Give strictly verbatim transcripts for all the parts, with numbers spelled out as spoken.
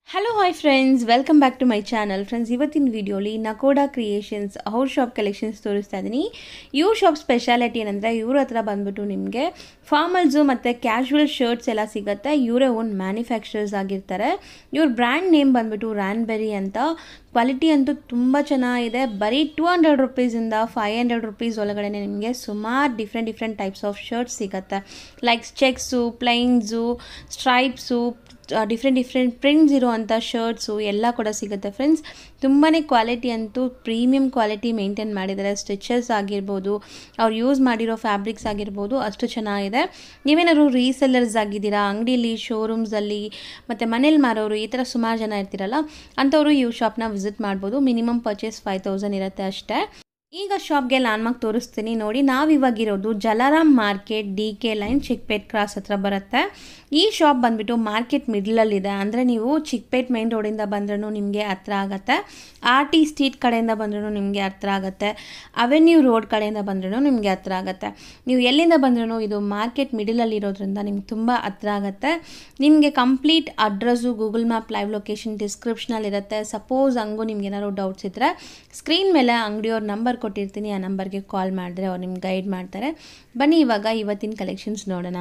Hello, hi friends, welcome back to my channel. Friends, ಇವತ್ತಿನ ವಿಡಿಯೋಲಿ Nakoda creations ಅವ್ರ shop collections ತೋರಿಸ್ತಾ ಇದ್ದೀನಿ. ಇವ್ರ ಶಾಪ್ ಸ್ಪೆಷಾಲಿಟಿ ಏನಂದರೆ ಇವ್ರ ಹತ್ರ ಬಂದ್ಬಿಟ್ಟು ನಿಮಗೆ ಫಾರ್ಮಲ್ಸು ಮತ್ತು ಕ್ಯಾಶುವಲ್ ಶರ್ಟ್ಸ್ ಎಲ್ಲ ಸಿಗುತ್ತೆ. ಇವರೇ ಓನ್ ಮ್ಯಾನುಫ್ಯಾಕ್ಚರರ್ಸ್ ಆಗಿರ್ತಾರೆ. ಇವ್ರ ಬ್ರ್ಯಾಂಡ್ ನೇಮ್ ಬಂದ್ಬಿಟ್ಟು ರ್ಯಾನ್ಬೆರಿ ಅಂತ. ಕ್ವಾಲಿಟಿ ಅಂತೂ ತುಂಬ ಚೆನ್ನಾಗಿದೆ. ಬರೀ ಟೂ ಹಂಡ್ರೆಡ್ ರುಪೀಸಿಂದ ಫೈವ್ ಹಂಡ್ರೆಡ್ ರುಪೀಸ್ ಒಳಗಡೆ ನಿಮಗೆ ಸುಮಾರು different different types of shirts ಸಿಗುತ್ತೆ. Like checks, plains, stripes, different different prints ಇರೋವಂಥ ಶರ್ಟ್ಸು ಎಲ್ಲ ಕೂಡ ಸಿಗುತ್ತೆ ಫ್ರೆಂಡ್ಸ್. ತುಂಬಾ ಕ್ವಾಲಿಟಿ ಅಂತೂ ಪ್ರೀಮಿಯಂ ಕ್ವಾಲಿಟಿ ಮೇಂಟೈನ್ ಮಾಡಿದ್ದಾರೆ. ಸ್ಟಿಚಸ್ ಆಗಿರ್ಬೋದು, ಅವ್ರು ಯೂಸ್ ಮಾಡಿರೋ ಫ್ಯಾಬ್ರಿಕ್ಸ್ ಆಗಿರ್ಬೋದು, ಅಷ್ಟು ಚೆನ್ನಾಗಿದೆ. ನೀವೇನಾದ್ರು ರೀಸೆಲ್ಲರ್ಸ್ ಆಗಿದ್ದೀರಾ, ಅಂಗಡಿಯಲ್ಲಿ ಶೋರೂಮ್ಸಲ್ಲಿ ಮತ್ತು ಮನೇಲಿ ಮಾರೋರು ಈ ಥರ ಸುಮಾರು ಜನ ಇರ್ತೀರಲ್ಲ, ಅಂಥವರು ಈ ಶಾಪ್ನ ವಿಸಿಟ್ ಮಾಡ್ಬೋದು. ಮಿನಿಮಮ್ ಪರ್ಚೇಸ್ ಫೈವ್ ತೌಸಂಡ್ ಇರುತ್ತೆ ಅಷ್ಟೇ. ಈಗ ಶಾಪ್ಗೆ ಲ್ಯಾಂಡ್ಮಾರ್ಕ್ ತೋರಿಸ್ತೀನಿ ನೋಡಿ. ನಾವಿವಾಗಿರೋದು Jalaram market, D K line, Chickpet cross ಹತ್ರ ಬರುತ್ತೆ. ಈ ಶಾಪ್ ಬಂದುಬಿಟ್ಟು ಮಾರ್ಕೆಟ್ ಮಿಡ್ಲಲ್ಲಿದೆ. ಅಂದರೆ ನೀವು ಚಿಕ್ಪೇಟ್ ಮೈನ್ ರೋಡಿಂದ ಬಂದ್ರೂ ನಿಮಗೆ ಹತ್ರ ಆಗುತ್ತೆ, ಆರ್ ಟಿ ಸ್ಟ್ರೀಟ್ ಕಡೆಯಿಂದ ಬಂದ್ರೂ ನಿಮಗೆ ಹತ್ರ ಆಗುತ್ತೆ, ಅವೆನ್ಯೂ ರೋಡ್ ಕಡೆಯಿಂದ ಬಂದ್ರೂ ನಿಮಗೆ ಹತ್ರ ಆಗುತ್ತೆ. ನೀವು ಎಲ್ಲಿಂದ ಬಂದ್ರೂ ಇದು ಮಾರ್ಕೆಟ್ ಮಿಡಲಲ್ಲಿ ಇರೋದ್ರಿಂದ ನಿಮ್ಗೆ ತುಂಬ ಹತ್ರ ಆಗುತ್ತೆ. ನಿಮಗೆ complete address Google map live location ಡಿಸ್ಕ್ರಿಪ್ಷನಲ್ಲಿರುತ್ತೆ. ಸಪೋಸ್ ಹಂಗೂ ನಿಮ್ಗೆ ಏನಾದ್ರು ಡೌಟ್ಸ್ ಇದ್ದರೆ ಸ್ಕ್ರೀನ್ ಮೇಲೆ ಅಂಗಡಿಯವ್ರ ನಂಬರ್ ಕೊಟ್ಟಿರ್ತೀನಿ, ಆ ನಂಬರ್ಗೆ ಕಾಲ್ ಮಾಡಿದ್ರೆ ಅವ್ರು ನಿಮ್ಗೆ ಗೈಡ್ ಮಾಡ್ತಾರೆ. ಬನ್ನಿ ಇವಾಗ ಇವತ್ತಿನ ಕಲೆಕ್ಷನ್ಸ್ ನೋಡೋಣ.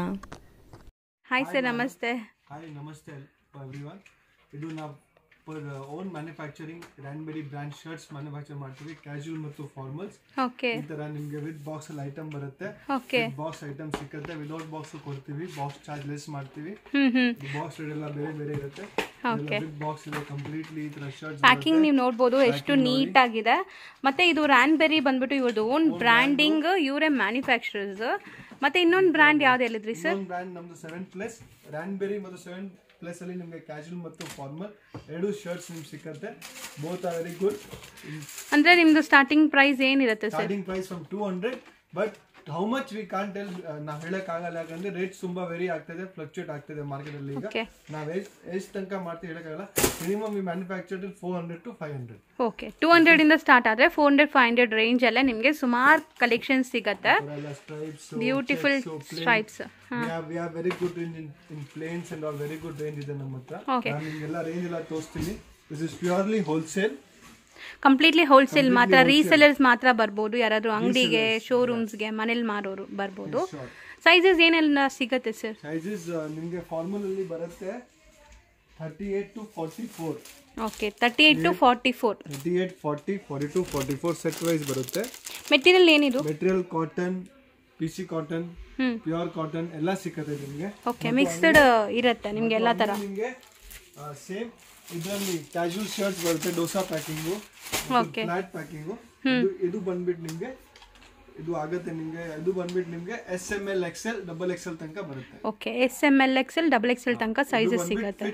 ಹಾಯ್ ಸರ್, ನಮಸ್ತೆ. ಹಾಯ್, ನಮಸ್ತೆ ಎವ್ರಿವನ್. ಇದು ನಾವು for own manufacturing Ranberry brand shirts manufacture ಮಾಡ್ತೀವಿ, ಕ್ಯಾಶುವಲ್ ಮತ್ತು ಫಾರ್ಮಲ್ಸ್. ಓಕೆ. ಈ ತರ ನಿಮಗೆ ವಿತ್ ಬಾಕ್ಸ್ ಅಲ್ಲಿ ಐಟಮ್ ಬರುತ್ತೆ. ಓಕೆ. ಬಾಕ್ಸ್ ಐಟಮ್ ಸಿಕ್ಕುತ್ತೆ. ವಿದೌಟ್ ಬಾಕ್ಸ್ ಕೊಡ್ತೀವಿ, ಬಾಕ್ಸ್ ಚಾರ್ಜ್ ಲೆಸ್ ಮಾಡ್ತೀವಿ. ಬಾಕ್ಸ್ ರೇಟ್ ಎಲ್ಲ ಬೇರೆ ಬೇರೆ ಇರುತ್ತೆ. ವಿತ್ ಬಾಕ್ಸ್ ಇದೆ ಕಂಪ್ಲೀಟ್ಲಿ. ಈ ತರ ಶರ್ಟ್ಸ್ ಪ್ಯಾಕಿಂಗ್ ನೀವು ನೋಡಬಹುದು ಎಷ್ಟು ನೀಟ್ ಆಗಿದೆ. ಮತ್ತೆ ಇದು ರ್ಯಾನ್ಬೆರಿ ಬಂದ್ಬಿಟ್ಟು ಇವ್ರದ್ದು ಓನ್ ಬ್ರ್ಯಾಂಡಿಂಗ್, ಇವರೇ ಮ್ಯಾನುಫ್ಯಾಕ್ಚರರ್ಸ್. ಮತ್ತೆ ಇನ್ನೊಂದು ಬ್ರ್ಯಾಂಡ್ ಯಾವ್ದು ಹೇಳಿದ್ರಿ ಸರ್? ಇನ್ನೊಂದು ಬ್ರ್ಯಾಂಡ್ ನಮ್ದು ಸೆವೆನ್ ಪ್ಲಸ್ ರ್ಯಾನ್ಬೆರಿ ಮತ್ತು ಸೆವೆನ್ ಪ್ಲಸ್ ಅಲ್ಲಿ ನಿಮಗೆ ಕ್ಯಾಶುವಲ್ ಮತ್ತು ಫಾರ್ಮಲ್ ಎರಡು ಶರ್ಟ್ಸ್ ನಿಮ್ಗೆ ಸಿಕ್ಕತ್ತೆ. Both are very good. ಅಂದ್ರೆ ನಿಮ್ದು ಸ್ಟಾರ್ಟಿಂಗ್ ಪ್ರೈಸ್ ಏನಿರುತ್ತೆ sir? Starting price from two hundred, but how much we can't tell, ನಾವು ಹೇಳಕ್ ಆಗಲ್ಲ. ಯಾಕಂದ್ರೆ ರೇಟ್ಸ್ ತುಂಬಾ ವೆರಿ ಆಗ್ತದೆ, ಫ್ಲಕ್ಚುಯೇಟ್ ಆಗ್ತದೆ ಮಾರ್ಕೆಟ್ ಅಲ್ಲಿ. ಈಗ ನಾವ್ ಎಷ್ಟು ತನಕ ಮಾಡ್ತೀವಿ ಹೇಳಕ್ಕಾಗಲ್ಲ. Minimum we manufactured four hundred to five hundred. Okay, two hundred ಇಂದ ಸ್ಟಾರ್ಟ್ ಆದ್ರೆ four hundred five hundred range ಅಲ್ಲೇ ನಿಮಗೆ ಸುಮಾರು ಕಲೆಕ್ಷನ್ಸ್ ಸಿಗತ್ತೆ. Beautiful stripes. We are very good range in plains and all. Very good range ಇದೆ ನಮ್ಮ ಹತ್ರ. ನಾನು ನಿಮ್ಗೆಲ್ಲ ರೇಂಜ್ ಎಲ್ಲ ತೋರಿಸ್ತೀನಿ. This is purely wholesale, completely wholesale ಮಾತ್ರ. ರೀಸೆಲರ್ಸ್ ಮಾತ್ರ ಬರ್ಬೋದು, ಯಾರಾದ್ರೂ ಅಂಗಡಿಗೆ, ಶೋರೂಮ್ಸ್ಗೆ, ಮನೇಲಿ ಮಾರೋರು ಬರ್ಬೋದು. ಸೈಜಸ್ ಏನೆಲ್ಲ ಸಿಗುತ್ತೆ ಸರ್? ಸೈಜಸ್ ನಿಮಗೆ ಫಾರ್ಮಲ್ ಅಲ್ಲಿ ಬರುತ್ತೆ thirty eight to forty four. Okay, thirty eight to forty four. Thirty eight, forty, forty two, forty four set wise ಬರುತ್ತೆ. ಮೆಟೀರಿಯಲ್ ಏನಿದು? Material cotton, P C cotton, pure cotton ಎಲ್ಲ ಸಿಕ್ಕತ್ತೆ ನಿಮಗೆ. Okay, mixed ಇರುತ್ತೆ ನಿಮಗೆ ಎಲ್ಲ ತರ. ನಿಮಗೆ ಸೇಮ್ ಇದರಲ್ಲಿ ಕ್ಯಾಶುವಲ್ ಶರ್ಟ್ಸ್ ಬರುತ್ತೆ, ಡೋಸಾ ಪ್ಯಾಕಿಂಗು, ಫ್ಲಾಟ್ ಪ್ಯಾಕಿಂಗು. ಇದು ಬಂದ್ಬಿಟ್ಟು ನಿಮಗೆ ಇದು ಆಗುತ್ತೆ ನಿಮಗೆ. ಇದು ಬಂದ್ಬಿಟ್ಟು ನಿಮಗೆ S M L XL double XL ತನಕ ಬರುತ್ತೆ. Okay, S M L XL double XL ತನಕ ಸೈಜಸ್ ಸಿಗುತ್ತೆ.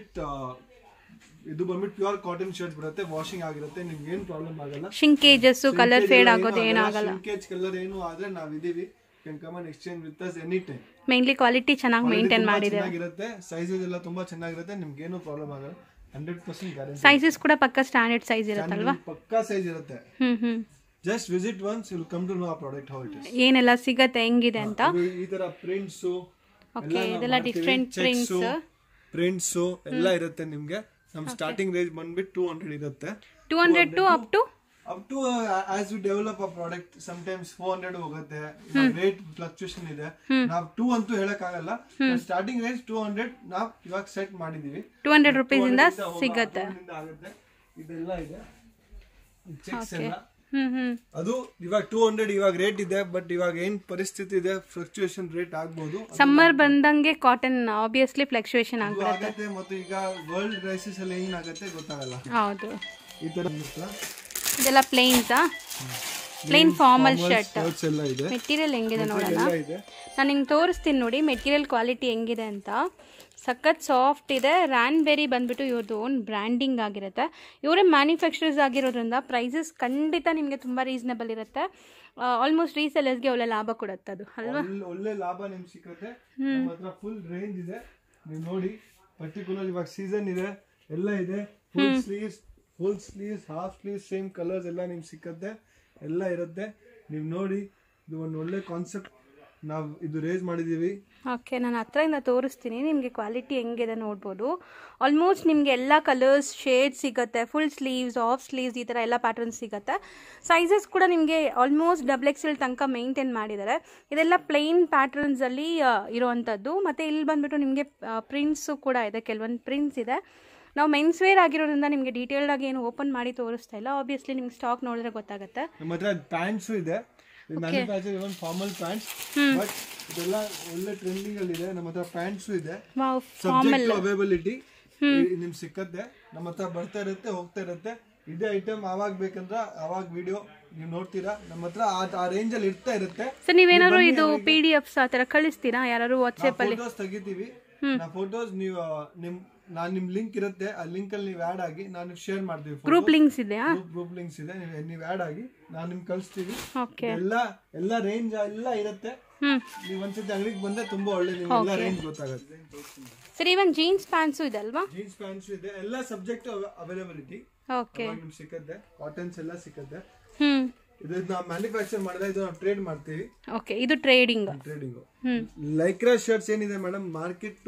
ಇದು ಬಂದ್ಬಿಟ್ಟು ಪ್ಯೂರ್ ಕಾಟನ್ ಶರ್ಟ್ ಬರುತ್ತೆ, ವಾಷಿಂಗ್ ಆಗಿರುತ್ತೆ, ನಿಮ್ಗೆ ಏನು ಪ್ರಾಬ್ಲಮ್ ಆಗಲ್ಲ. ಶಿಂಕೇಜಸ್, ಕಲರ್ ಫೇಡ್ ಆಗೋದು ಏನಾಗಲ್ಲ. ಶಿಂಕೇಜ್ ಕಲರ್ ಏನು ಆದ್ರೆ ನಾವು ಇದೀವಿ, can come and exchange with us any time. Mainly quality ಚೆನ್ನಾಗಿ ಮೇಂಟೈನ್ ಮಾಡಿದೆ. ಚೆನ್ನಾಗಿರುತ್ತೆ, ಸೈಜಸ್ ಎಲ್ಲ ತುಂಬಾ ಚೆನ್ನಾಗಿರುತ್ತೆ, ನಿಮ್ಗೆ ಏನು ಪ್ರಾಬ್ಲಮ್ ಆಗಲ್ಲ. Hundred percent guarantee. ಸೈಜಸ್ ಕೂಡ ಪಕ್ಕಾ ಸ್ಟ್ಯಾಂಡರ್ಡ್ ಸೈಜ್ ಇರುತ್ತಲ್ವಾ? ಪಕ್ಕಾ ಸೈಜ್ ಇರುತ್ತೆ. Hmm hmm. Just visit once, you will come to know a product how it is. ಏನೆಲ್ಲ ಸಿಗುತ್ತೆ, ಹೆಂಗಿದೆ ಅಂತ. ಈ ತರ ಪ್ರಿಂಟ್ಸ್, ಓಕೆ, ಇದೆಲ್ಲ ಡಿಫರೆಂಟ್ ಪ್ರಿಂಟ್ಸ್ ಪ್ರಿಂಟ್ಸ್ ಎಲ್ಲ ಇರುತ್ತೆ ನಿಮ್ಗೆ. ನಮ್ ಸ್ಟಾರ್ಟಿಂಗ್ ರೇಂಜ್ ಬಂದ್ಬಿಟ್ಟು ಟೂ ಹಂಡ್ರೆಡ್ ಇರುತ್ತೆ. Two hundred to up to up to as we develop a product sometimes four hundred ಹೋಗುತ್ತೆ. ರೇಟ್ ಫ್ಲಕ್ಚುಯೇಷನ್ ಇದೆ. ನಾವು ಟೂ ಅಂತೂ ಹೇಳಕ್ ಆಗಲ್ಲ. ಸ್ಟಾರ್ಟಿಂಗ್ ರೇಂಜ್ ಟೂ ಹಂಡ್ರೆಡ್ ನಾವು ಇವಾಗ ಸೆಟ್ ಮಾಡಿದೀವಿ. ಟೂ ಹಂಡ್ರೆಡ್ ರುಪೀಸ್ ಇಂದ ಸಿಗುತ್ತೆ. ಇದೆಲ್ಲ ಇದೆ ಚೆಕ್ಸ್ ಎಲ್ಲ. ಅದು ಇವಾಗ ಟೂ ಹಂಡ್ರೆಡ್ ಇವಾಗ ರೇಟ್ ಇದೆ, ಬಟ್ ಇವಾಗ ಏನ್ ಪರಿಸ್ಥಿತಿ ಇದೆ, ಫ್ಲಕ್ಚುಯೇಷನ್ ರೇಟ್ ಆಗ್ಬಹುದು. ಸಮ್ಮರ್ ಬಂದಂಗೆ ಕಾಟನ್ ಆಬ್ವಿಯಸ್ಲಿ ಫ್ಲಕ್ಚುಯೇಷನ್ ಆಗುತ್ತೆ. ಮತ್ತೆ ಈಗ ವರ್ಲ್ಡ್ ಕ್ರೈಸಿಸ್ ಅಲ್ಲಿ ಏನಾಗುತ್ತೆ ಗೊತ್ತಾಗಲ್ಲ. ಹೌದು. ಈ ತರ ಇದೆಲ್ಲ ಪ್ಲೇನ್ಸಾ? ಪ್ಲೇನ್ ಫಾರ್ಮಲ್ ಶರ್ಟ್ ಎಲ್ಲ ಇದೆ. ಮೆಟೀರಿಯಲ್ ಹೆಂಗಿದೆ ನೋಡೋಣ. ನಾನು ನಿಮ್ಗೆ ತೋರಿಸ್ತೀನಿ ನೋಡಿ ಮೆಟೀರಿಯಲ್ ಕ್ವಾಲಿಟಿ ಹೆಂಗಿದೆ ಅಂತ. ಸಖತ್ ಸಾಫ್ಟ್ ಇದೆ. ರ್ಯಾನ್ಬೆರಿ ಬಂದ್ಬಿಟ್ಟು ಇವ್ರದ್ದು ಓನ್ ಬ್ರ್ಯಾಂಡಿಂಗ್ ಆಗಿರುತ್ತೆ. ಇವರೇ ಮ್ಯಾನುಫ್ಯಾಕ್ಚರರ್ಸ್ ಆಗಿರೋದ್ರಿಂದ ಪ್ರೈಸಸ್ ಖಂಡಿತ ನಿಮಗೆ ತುಂಬ ರೀಸನಬಲ್ ಇರುತ್ತೆ. ಆಲ್ಮೋಸ್ಟ್ ರೀಸೆಲರ್ಸ್ಗೆ ಒಳ್ಳೆ ಲಾಭ ಕೊಡುತ್ತೆ ಅದು, ಅಲ್ವಾ? ಒಳ್ಳೆ ಲಾಭ ನಿಮ್ಗೆ ಸಿಗುತ್ತೆ. ನಮ್ಮ ಹತ್ರ ಫುಲ್ ರೇಂಜ್ ಇದೆ, ನೀವು ನೋಡಿ. ಪರ್ಟಿಕ್ಯುಲರ್ ಇವಾಗ ಸೀಸನ್ ಇದೆ, ಎಲ್ಲ ಇದೆ. Full sleeves, full sleeves, half sleeves, same colours ಎಲ್ಲ ನಿಮ್ಗೆ ಸಿಕ್ಕತ್ತೆ, ಎಲ್ಲ ಇರುತ್ತೆ. ನೀವು ನೋಡಿ, ಇದು ಒಂದು ಒಳ್ಳೆ ಕಾನ್ಸೆಪ್ಟ್ ನಾವು ಇದು ರೇಸ್ ಮಾಡಿದೀವಿ. ಓಕೆ, ನಾನು ಹತ್ರದಿಂದ ತೋರಿಸ್ತೀನಿ ನಿಮಗೆ ಕ್ವಾಲಿಟಿ ಹೆಂಗಿದೆ ನೋಡ್ಬೋದು. ಆಲ್ಮೋಸ್ಟ್ ನಿಮಗೆ ಎಲ್ಲ ಕಲರ್ಸ್ ಶೇಡ್ ಸಿಗುತ್ತೆ, ಫುಲ್ ಸ್ಲೀವ್ಸ್, ಆಫ್ ಸ್ಲೀವ್ಸ್, ಈ ಥರ ಎಲ್ಲ ಪ್ಯಾಟರ್ನ್ಸ್ ಸಿಗುತ್ತೆ. ಸೈಜಸ್ ಕೂಡ ನಿಮಗೆ ಆಲ್ಮೋಸ್ಟ್ ಡಬಲ್ ಎಕ್ಸೆಲ್ ತನಕ ಮೇಂಟೈನ್ ಮಾಡಿದ್ದಾರೆ. ಇದೆಲ್ಲ ಪ್ಲೈನ್ ಪ್ಯಾಟರ್ನ್ಸಲ್ಲಿ ಇರೋವಂಥದ್ದು. ಮತ್ತು ಇಲ್ಲಿ ಬಂದುಬಿಟ್ಟು ನಿಮಗೆ ಪ್ರಿಂಟ್ಸು ಕೂಡ ಇದೆ, ಕೆಲವೊಂದು ಪ್ರಿಂಟ್ಸ್ ಇದೆ. ನಾವು ಮೆನ್ಸ್ ವೇರ್ ಆಗಿರೋದ್ರಿಂದ ನಿಮಗೆ ಡೀಟೇಲ್ಡ್ ಆಗಿ ಏನು ಓಪನ್ ಮಾಡಿ ತೋರಿಸ್ತಾ ಇಲ್ಲ. ಆಬ್ವಿಯಸ್ಲಿ ನಿಮ್ಗೆ ಸ್ಟಾಕ್ ನೋಡಿದ್ರೆ ಗೊತ್ತಾಗುತ್ತೆ. ನಮ್ಮ ಹತ್ರ ಪ್ಯಾಂಟ್ಸು ಇದೆ, manufacture even formal pants, but ಇದೆಲ್ಲ ಒಳ್ಳೆ ಟ್ರೆಂಡಿಂಗ್ ಅಲ್ಲಿ ಇದೆ. ನಮ್ಮ ಹತ್ರ ಪ್ಯಾಂಟ್ಸು ಇದೆ, ಸಬ್ಜೆಕ್ಟ್ ಟು ಅವೈಲಬಿಲಿಟಿ ನಿಮ್ಗೆ ಸಿಕ್ಕತ್ತೆ. ನಮ್ಮ ಹತ್ರ ಬರ್ತಾ ಇರುತ್ತೆ, ಹೋಗ್ತಾ ಇರುತ್ತೆ. ಇದೇ ಐಟಮ್ ಆವಾಗ ಬೇಕಂದ್ರೆ ಆವಾಗ ವಿಡಿಯೋ ನೀವು ನೋಡ್ತೀರಾ. ನಮ್ಮ ಹತ್ರ ಆ ರೇಂಜ್ ಅಲ್ಲಿ ಇರ್ತಾ ಇರುತ್ತೆ. ಸರ್, ನೀವೇನಾದ್ರು ಇದು ಪಿ ಡಿ ಎಫ್ಸ್ ಆ ತರ ಕಳಿಸ್ತೀರಾ? ಯಾರು ವಾಟ್ಸ್ಆಪ್ ಅಲ್ಲಿ ಫೋಟೋಸ್ ತೆಗಿತೀವಿ. ನಾ ಫೋಟೋಸ್ ನೀವು ನಿಮ್ ನಾನು ನಿಮ್ ಲಿಂಕ್ ಇರುತ್ತೆ, ಆ ಲಿಂಕ್ ಅಲ್ಲಿ ನೀವು ಆಡ್ ಆಗಿ ನಾನು ಶೇರ್ ಮಾಡ್ತೀವಿ. ಗ್ರೂಪ್ ಲಿಂಕ್ಸ್ ಇದೆ, ಗ್ರೂಪ್ ಲಿಂಕ್ಸ್ ಇದೆ, ನೀವು ಆಡ್ ಆಗಿ ನಾನು ನಿಮ್ಗೆ ಕಳಿಸ್ತೀವಿ. ಎಲ್ಲ ಎಲ್ಲ ರೇಂಜ್ ಎಲ್ಲ ಇರುತ್ತೆ. ನೀವು ಒಂದ್ಸತಿ ಅಂಗಡಿಗೆ ಬಂದ್ರೆ ತುಂಬಾ ಒಳ್ಳೆ ನಿಮ್ಗೆ ಎಲ್ಲ ರೇಂಜ್ ಗೊತ್ತಾಗುತ್ತೆ. ಸರ್, ಇವನ್ ಜೀನ್ಸ್ ಪ್ಯಾಂಟ್ಸು ಇದೆ ಅಲ್ವಾ? ಜೀನ್ಸ್ ಪ್ಯಾಂಟ್ಸ್ ಇದೆ, ಎಲ್ಲ ಸಬ್ಜೆಕ್ಟ್ ಅವೈಲಬಿಲಿಟಿ. ಓಕೆ, ನಿಮ್ಗೆ ಸಿಕ್ಕತ್ತೆ, ಕಾಟನ್ಸ್ ಎಲ್ಲ ಸಿಕ್ಕತ್ತೆ. ಹ್ಮ್ ಇದು ನಾವು ಮ್ಯಾನುಫ್ಯಾಕ್ಚರ್ ಮಾಡಿದ್ರೆ ಇದು ನಾವು ಟ್ರೇಡ್ ಮಾಡ್ತೀವಿ. ಓಕೆ, ಇದು ಟ್ರೇಡಿಂಗ್. ಟ್ರೇಡಿಂಗ್ ಲೈಕ್ರಾ ಶರ್ಟ್ಸ್ ಏನಿದೆ madam, market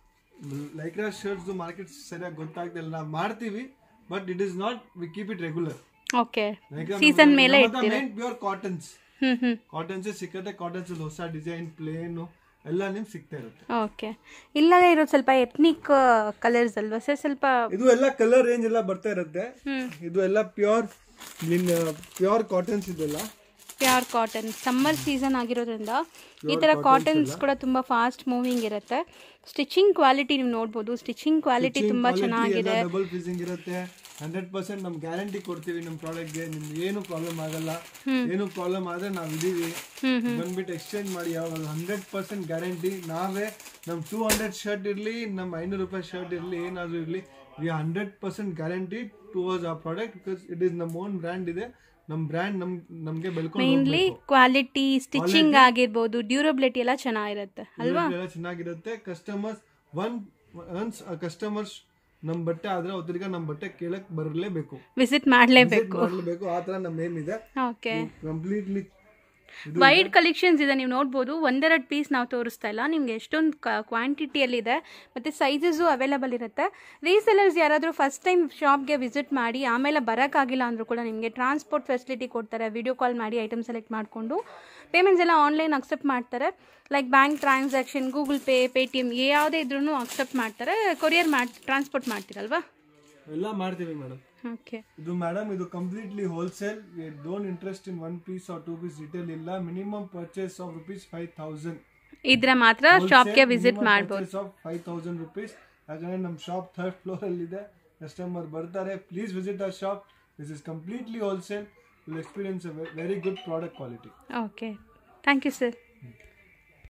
Lycra shirts market ಸರಿಯಾಗಿ ಗೊತ್ತಾಗ್ತಿಲ್ಲ. ನಾವು ಮಾಡ್ತೀವಿ, but it is not we keep it regular. Okay, season ಮೇಲೆ ಇರ್ತೀರಾ? ಪ್ಯೂರ್ ಕಾಟನ್ಸ್ ಕಾಟನ್ಸ್ ಸಿಕ್ಕತ್ತೆ. ಕಾಟನ್ಸ್ ಹೊಸ ಡಿಸೈನ್ ಪ್ಲೇನ್ ಎಲ್ಲ ನಿಮ್ಗೆ ಸಿಗ್ತಾ ಇರುತ್ತೆ. ಓಕೆ, ಇಲ್ಲದೆ ಇರೋದು ಸ್ವಲ್ಪ ಎಥ್ನಿಕ್ ಕಲರ್ಸ್ ಅಲ್ವಾ ಸರ್? ಸ್ವಲ್ಪ ಇದು ಎಲ್ಲ ಕಲರ್ ರೇಂಜ್ ಎಲ್ಲ ಬರ್ತಾ ಇರುತ್ತೆ. ಇದು ಎಲ್ಲ ಪ್ಯೂರ್ ಪ್ಯೂರ್ ಕಾಟನ್ಸ್, ಇದೆಲ್ಲ ಪ್ಯೂರ್ ಕಾಟನ್. ಸಮ್ಮರ್ ಸೀಸನ್ ಆಗಿರೋದ್ರಿಂದ ಈ ಥರ ಕಾಟನ್ಸ್ ಕೂಡ ತುಂಬ ಫಾಸ್ಟ್ ಮೂವಿಂಗ್ ಇರುತ್ತೆ. ಸ್ಟಿಚಿಂಗ್ ಕ್ವಾಲಿಟಿ ನೀವು ನೋಡ್ಬೋದು, ಸ್ಟಿಚಿಂಗ್ ಕ್ವಾಲಿಟಿ ತುಂಬಾ ಚೆನ್ನಾಗಿದೆ. ಡಬಲ್ ಫಿಸಿಂಗ್ ಇರುತ್ತೆ. ಹಂಡ್ರೆಡ್ ಪರ್ಸೆಂಟ್ ನಮ್ ಗ್ಯಾರಂಟಿ ಕೊಡ್ತೀವಿ ನಮ್ಮ ಪ್ರಾಡಕ್ಟ್ಗೆ. ನಿಮ್ಗೆ ಏನು ಪ್ರಾಬ್ಲಮ್ ಆಗಲ್ಲ. ಏನು ಪ್ರಾಬ್ಲಮ್ ಆದ್ರೆ ನಾವು ಇದೀವಿ, ಬಂದ್ಬಿಟ್ಟು ಎಕ್ಸ್ಚೇಂಜ್ ಮಾಡಿ. ಯಾವಾಗ ಹಂಡ್ರೆಡ್ ಪರ್ಸೆಂಟ್ ಗ್ಯಾರಂಟಿ. ನಾವೇ ನಮ್ ಟೂ ಹಂಡ್ರೆಡ್ ಶರ್ಟ್ ಇರ್ಲಿ, ನಮ್ ಐನೂರು ರೂಪಾಯಿ ಶರ್ಟ್ ಇರ್ಲಿ, ಏನಾದ್ರು ಇರ್ಲಿ, we hundred percent guarantee towards a product. Because it is ನಮ್ ಓನ್ ಬ್ರ್ಯಾಂಡ್ ಇದೆ. ನಮ್ ಬ್ರ್ಯಾಂಡ್ ನಮ್ ನಮ್ಗೆ ಬೆಳ್ಕೊಂಡು ಮೇನ್ಲಿ ಕ್ವಾಲಿಟಿ, ಸ್ಟಿಚಿಂಗ್ ಆಗಿರ್ಬೋದು, ಡ್ಯೂರಬಿಲಿಟಿ ಎಲ್ಲ ಚೆನ್ನಾಗಿರುತ್ತೆ ಅಲ್ವಾ? ಚೆನ್ನಾಗಿರುತ್ತೆ. ಕಸ್ಟಮರ್ಸ್ ಒನ್ ಒನ್ಸ್ ಕಸ್ಟಮರ್ಸ್ ನಮ್ ಬಟ್ಟೆ ಆದ್ರೆ ಅವ್ರಿಗೆ ನಮ್ ಬಟ್ಟೆ ಕೇಳಕ್ ಬರಲೇಬೇಕು, ವಿಸಿಟ್ ಮಾಡ್ಲೇಬೇಕು ಮಾಡ್ಲೇಬೇಕು. ಆ ತರ ನಮ್ ನೇಮ್ ಇದೆ. ಓಕೆ, ಕಂಪ್ಲೀಟ್ಲಿ ವೈಡ್ ಕಲೆಕ್ಷನ್ಸ್ ಇದೆ, ನೀವು ನೋಡ್ಬೋದು. ಒಂದೆರಡು ಪೀಸ್ ನಾವು ತೋರಿಸ್ತಾ ಇಲ್ಲ, ನಿಮ್ಗೆ ಎಷ್ಟೊಂದು ಕ್ವಾಂಟಿಟಿಯಲ್ಲಿದೆ ಮತ್ತು ಸೈಜಸ್ಸು ಅವೈಲೇಬಲ್ ಇರುತ್ತೆ. ರೀಸೆಲರ್ಸ್ ಯಾರಾದರೂ ಫಸ್ಟ್ ಟೈಮ್ ಶಾಪ್ಗೆ ವಿಸಿಟ್ ಮಾಡಿ ಆಮೇಲೆ ಬರೋಕ್ಕಾಗಿಲ್ಲ ಅಂದರೂ ಕೂಡ ನಿಮಗೆ ಟ್ರಾನ್ಸ್ಪೋರ್ಟ್ ಫೆಸಿಲಿಟಿ ಕೊಡ್ತಾರೆ. ವಿಡಿಯೋ ಕಾಲ್ ಮಾಡಿ ಐಟಮ್ ಸೆಲೆಕ್ಟ್ ಮಾಡಿಕೊಂಡು ಪೇಮೆಂಟ್ಸ್ ಎಲ್ಲ ಆನ್ಲೈನ್ ಅಕ್ಸೆಪ್ಟ್ ಮಾಡ್ತಾರೆ. Like bank transaction, Google Pay, Paytm ಯಾವುದೇ ಇದ್ರೂ ಅಕ್ಸೆಪ್ಟ್ ಮಾಡ್ತಾರೆ. ಕೊರಿಯರ್ ಮಾಡಿ ಟ್ರಾನ್ಸ್ಪೋರ್ಟ್ ಮಾಡ್ತೀರಲ್ವಾ? ಎಲ್ಲ ಮಾಡ್ತೀವಿ ಮೇಡಮ್. ಓಕೆ, ಇದು ಮೇಡಮ್ ಇದು completely wholesale. We don't interest in one piece or two piece retail ಇಲ್ಲ. Minimum purchase of rupees five thousand ಇದ್ರೆ ಮಾತ್ರ ಶಾಪ್ಗೆ ವಿಸಿಟ್ ಮಾಡ್ಬೋದು. Five thousand rupees. ಯಾಕಂದ್ರೆ ನಮ್ಮ ಶಾಪ್ ಥರ್ಡ್ ಫ್ಲೋರ್ ಅಲ್ಲಿ ಇದೆ. ಕಸ್ಟಮರ್ ಬರ್ತಾರೆ, please visit our shop. This is completely wholesale. Will experience a very good product quality. Okay, thank you sir.